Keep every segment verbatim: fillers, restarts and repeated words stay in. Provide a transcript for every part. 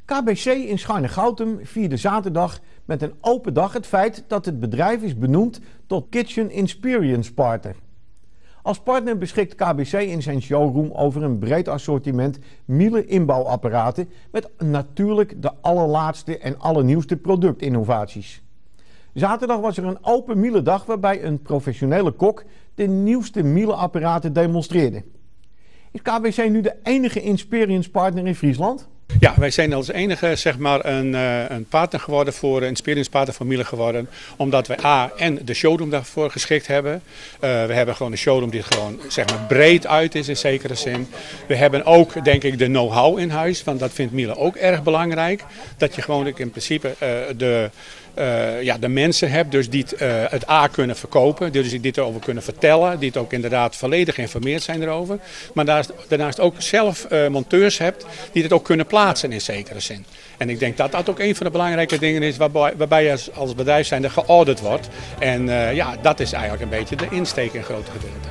K B C in Scharne-Goutem vierde zaterdag met een open dag het feit dat het bedrijf is benoemd tot Kitchen Experience Partner. Als partner beschikt K B C in zijn showroom over een breed assortiment Miele inbouwapparaten met natuurlijk de allerlaatste en allernieuwste productinnovaties. Zaterdag was er een open Miele dag waarbij een professionele kok de nieuwste Miele apparaten demonstreerde. Is K B C nu de enige Experience Partner in Friesland? Ja, wij zijn als enige zeg maar, een, uh, een partner geworden voor een Experience Partner voor Miele geworden. Omdat wij A en de showroom daarvoor geschikt hebben. Uh, we hebben gewoon een showroom die gewoon zeg maar, breed uit is in zekere zin. We hebben ook denk ik de know-how in huis, want dat vindt Miele ook erg belangrijk. Dat je gewoon in principe uh, de... Uh, ja, de mensen hebt dus die het, uh, het A kunnen verkopen, dus die het erover kunnen vertellen, die het ook inderdaad volledig geïnformeerd zijn erover. Maar daarnaast, daarnaast ook zelf uh, monteurs hebt die het ook kunnen plaatsen in zekere zin. En ik denk dat dat ook een van de belangrijke dingen is waarbij, waarbij je als, als bedrijf zijnde geaudit wordt. En uh, ja, dat is eigenlijk een beetje de insteek in grote gedeelte.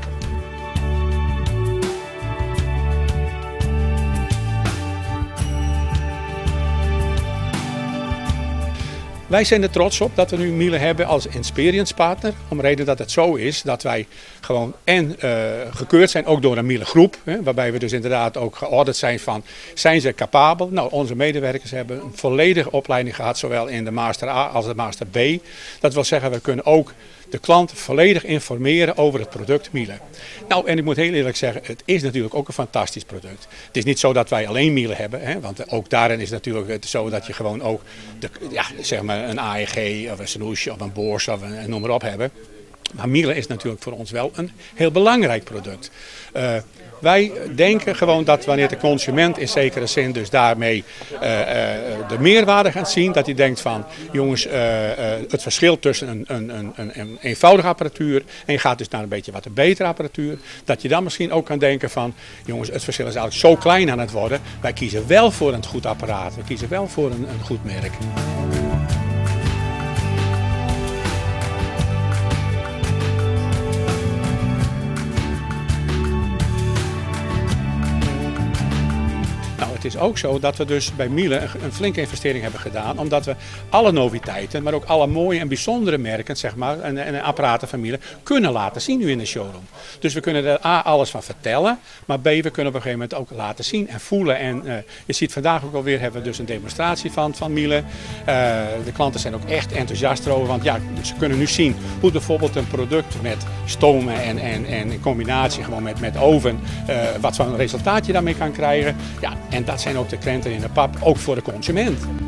Wij zijn er trots op dat we nu Miele hebben als Experience Partner. Om de reden dat het zo is dat wij gewoon en uh, gekeurd zijn ook door een Miele groep. Hè, waarbij we dus inderdaad ook geaudit zijn van zijn ze capabel. Nou, onze medewerkers hebben een volledige opleiding gehad, zowel in de Master A als de Master B. Dat wil zeggen, we kunnen ook de klant volledig informeren over het product Miele. Nou, en ik moet heel eerlijk zeggen, het is natuurlijk ook een fantastisch product. Het is niet zo dat wij alleen Miele hebben, hè, want ook daarin is het natuurlijk zo dat je gewoon ook de, ja, zeg maar een A E G of een Snoesje of een Boors of een, noem maar op hebben. Maar Miele is natuurlijk voor ons wel een heel belangrijk product. Uh, wij denken gewoon dat wanneer de consument in zekere zin dus daarmee uh, uh, de meerwaarde gaat zien. Dat hij denkt van jongens, uh, uh, het verschil tussen een, een, een, een eenvoudige apparatuur en je gaat dus naar een beetje wat een betere apparatuur. Dat je dan misschien ook kan denken van jongens, het verschil is eigenlijk zo klein aan het worden. Wij kiezen wel voor een goed apparaat, we kiezen wel voor een, een goed merk. Het is ook zo dat we dus bij Miele een, een flinke investering hebben gedaan. Omdat we alle noviteiten, maar ook alle mooie en bijzondere merken zeg maar, en, en apparaten van Miele kunnen laten zien nu in de showroom. Dus we kunnen er A alles van vertellen, maar B we kunnen op een gegeven moment ook laten zien en voelen. En uh, je ziet vandaag ook alweer hebben we dus een demonstratie van, van Miele. Uh, de klanten zijn ook echt enthousiast erover, want ja, ze kunnen nu zien hoe bijvoorbeeld een product met stomen en, en, en in combinatie gewoon met, met oven, uh, wat voor een resultaat je daarmee kan krijgen. Ja, en dat zijn ook de krenten in de pap, ook voor de consument.